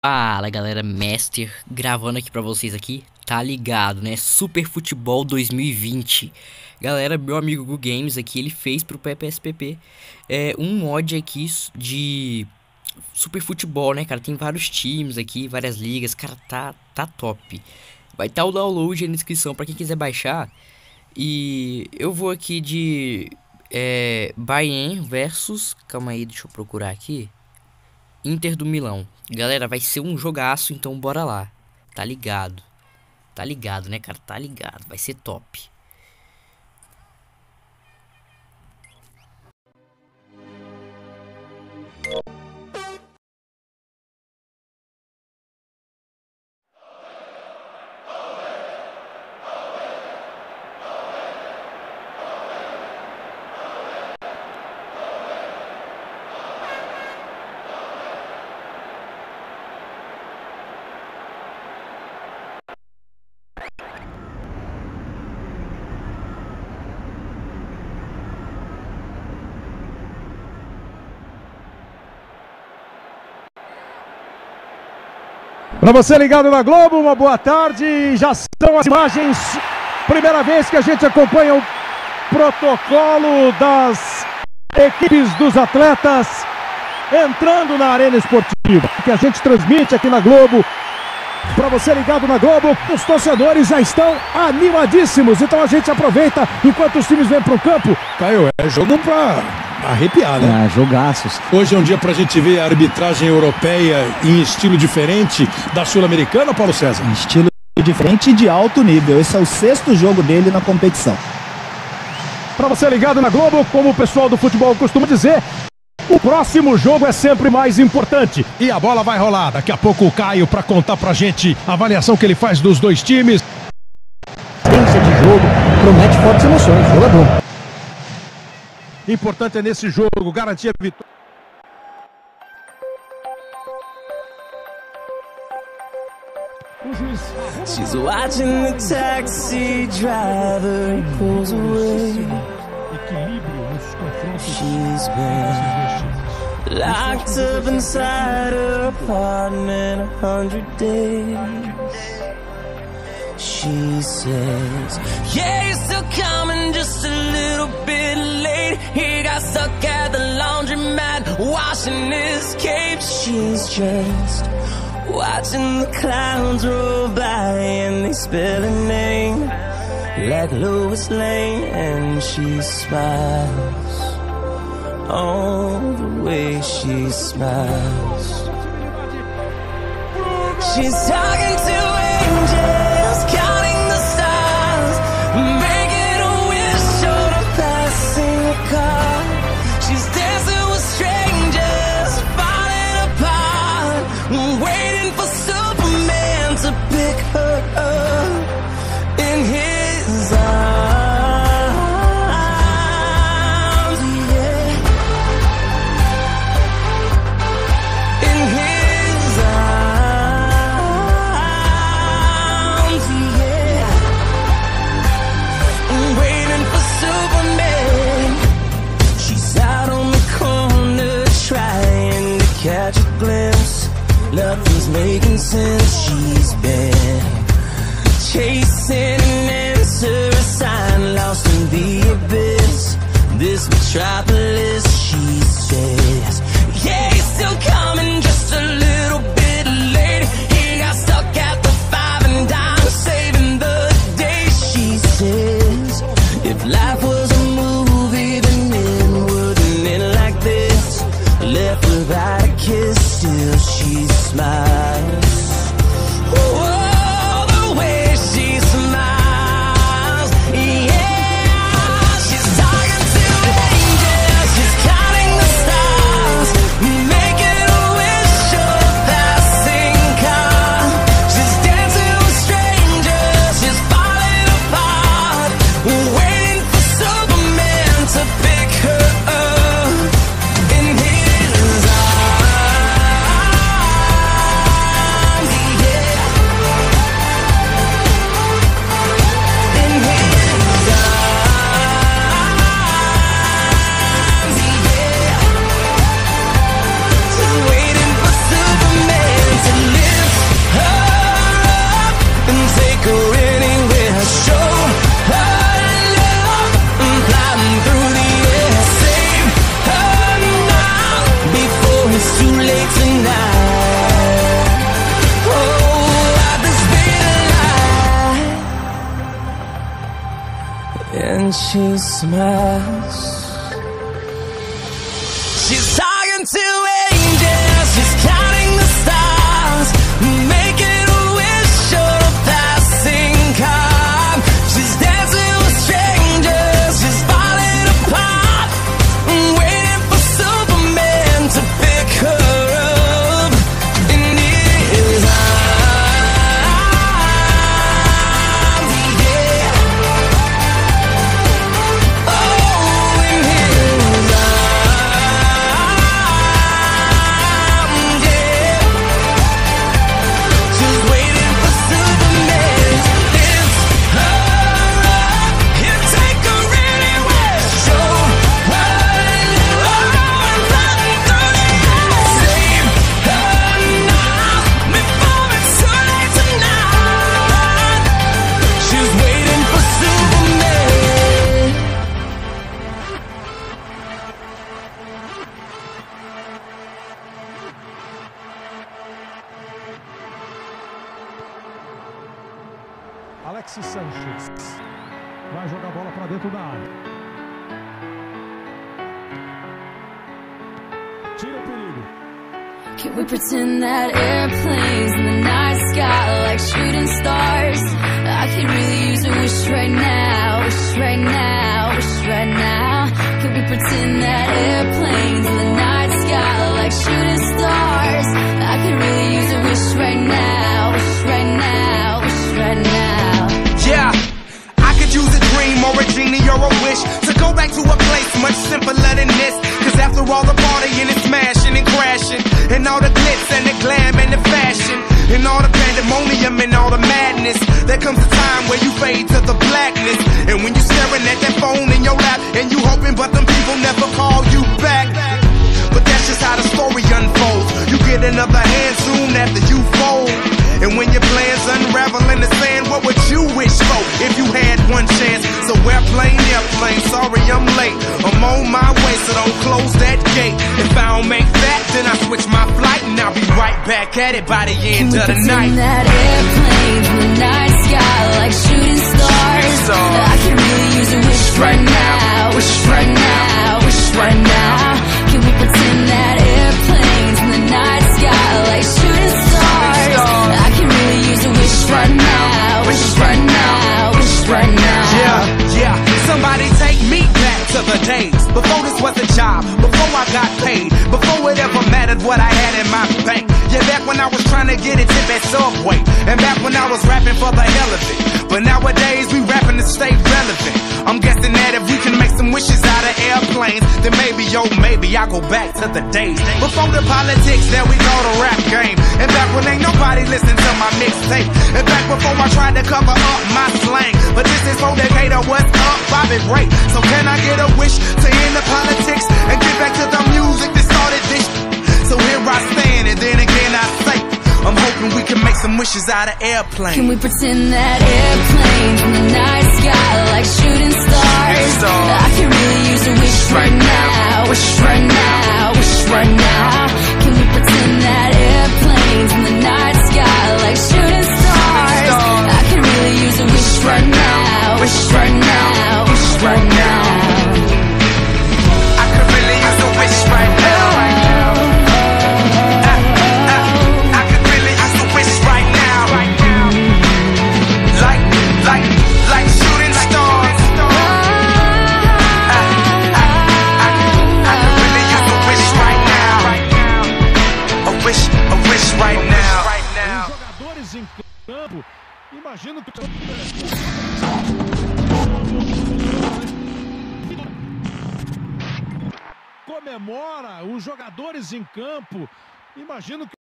Fala galera, Master gravando aqui pra vocês aqui, tá ligado, né? Super Futebol 2020. Galera, meu amigo Gu Games aqui, ele fez pro PPSPP um mod aqui de Super Futebol, né, cara? Tem vários times aqui, várias ligas, cara, tá top. Vai estar o download aí na descrição pra quem quiser baixar. E eu vou aqui de Bayern versus, calma aí, deixa eu procurar aqui, Inter do Milão. Galera, vai ser um jogaço, então bora lá. Tá ligado? Tá ligado, né, cara? Tá ligado. Vai ser top. Para você ligado na Globo, uma boa tarde. Já são as imagens. Primeira vez que a gente acompanha o protocolo das equipes dos atletas entrando na arena esportiva, que a gente transmite aqui na Globo. Para você ligado na Globo, os torcedores já estão animadíssimos. Então a gente aproveita enquanto os times vêm para o campo. Caio, é jogo para arrepiar, né? Jogaços. Hoje é um dia pra gente ver a arbitragem europeia em estilo diferente da sul-americana, Paulo César. Estilo diferente e de alto nível. Esse é o 6º jogo dele na competição. Para você ligado na Globo, como o pessoal do futebol costuma dizer, o próximo jogo é sempre mais importante. E a bola vai rolar. Daqui a pouco o Caio para contar pra gente a avaliação que ele faz dos dois times. Experiência de jogo promete fortes emoções. Jogo é bom. Importante é nesse jogo garantir a vitória. She's watching the taxi driver pulls away. She's been locked up inside her apartment 100 days. She says, yeah, you're still coming, just a little bit late. He got stuck at the laundromat, washing his cape. She's just watching the clowns roll by and they spell her name like Lois Lane. And she smiles, all the way she smiles. She's talking to angels, counting the stars, making a wish on a passing car. She's dancing with strangers, falling apart, waiting for Superman to pick her up in his arms. Yeah. In his arms. Yeah. I'm waiting for Superman. She's out on the corner trying to catch a glimpse. Nothing's making sense. She's been chasing an answer, a sign lost in the abyss. This metropolis, she says, yeah, he's still coming, just a little bit late. He got stuck at the five and dime, saving the day. She says, if life was a movie, then it wouldn't end like this. Left without a kiss, still she smiles. Oh, the way she smiles, yeah. She's talking to angels, she's counting the stars, making a wish on a passing car. She's dancing with strangers, she's falling apart, waiting for Superman to pick her up in his arms. when she smiles. She's talking to angels, she's counting the stars, making a wish on a passing car. She's dancing with strangers, she's falling apart, waiting for Superman to pick her up in his arms, yeah. Oh, in his arms, yeah. She's waiting for Superman to lift her up. He'll take her anywhere, show her love and run through the air. Save her now, before it's too late tonight. She's waiting for Superman. Alexis Sanchez vai jogar a bola para dentro da área. Tira o perigo. Can we pretend that airplanes in the night sky like shooting stars? I could really use a wish right now, wish right now, wish right now. Can we pretend that airplanes in the night sky like shooting stars? I could really use a wish right now, wish right now, wish right now. Yeah, I could use a dream or a genie or a wish to go back to a place much simpler than this. Cause after all the partying and smashing and crashing, and all the glitz and the glam and the fashion, and all the pandemonium and all the madness, there comes a time where you fade to the blackness. And when you're staring at that phone in your lap, and you hoping but them people never call you back. But that's just how the story unfolds. You get another hand soon after you fold. And when your plans unravel in the sand, what would you wish for if you had one chance? So airplane, sorry I'm late. I'm on my way, so don't close that gate. If I don't make that, then I switch my flight, and I'll be right back at it by the end of the night. Can we pretend that airplanes in the night sky like shooting stars? I could really use a wish right now, wish right now, wish right now. Can we pretend that airplanes in the night sky like shooting stars? I can really use a wish right now, wish right now, wish right now. Yeah, somebody take me back to the days before this was a job, before I got paid, before it ever mattered what I had in my bank. Yeah, back when I was trying to get a tip at Subway, and back when I was rapping for the hell of it. But nowadays we rapping to stay relevant. I'm guessing that if we can make some wishes out of airplanes, then maybe, oh maybe I'll go back to the days before the politics that we call the rap game. And back when ain't nobody listened to my mixtape. And back before I tried to cover up my slang. But this is for Decatur, what's up, Bobby Ray. So can I get a wish to end the politics and get back to the music that started this? So here I stand, and then again I say, I'm hoping we can make some wishes out of airplanes. Can we pretend that airplanes in the night sky like shooting stars? I can really use a wish right now, wish right now, wish right now. Can we pretend that airplanes in the night sky like shooting stars? I can really use a wish right now, wish right now, wish right now. I could really use a wish right now. Like shooting stars. I could really use a wish right now. A wish right now. Jogadores em campo. Imagino que comemora os jogadores em campo. Imagino que